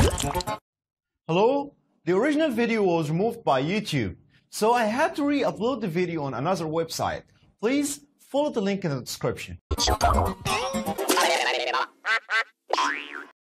Hello? The original video was removed by YouTube, so I had to re-upload the video on another website. Please follow the link in the description.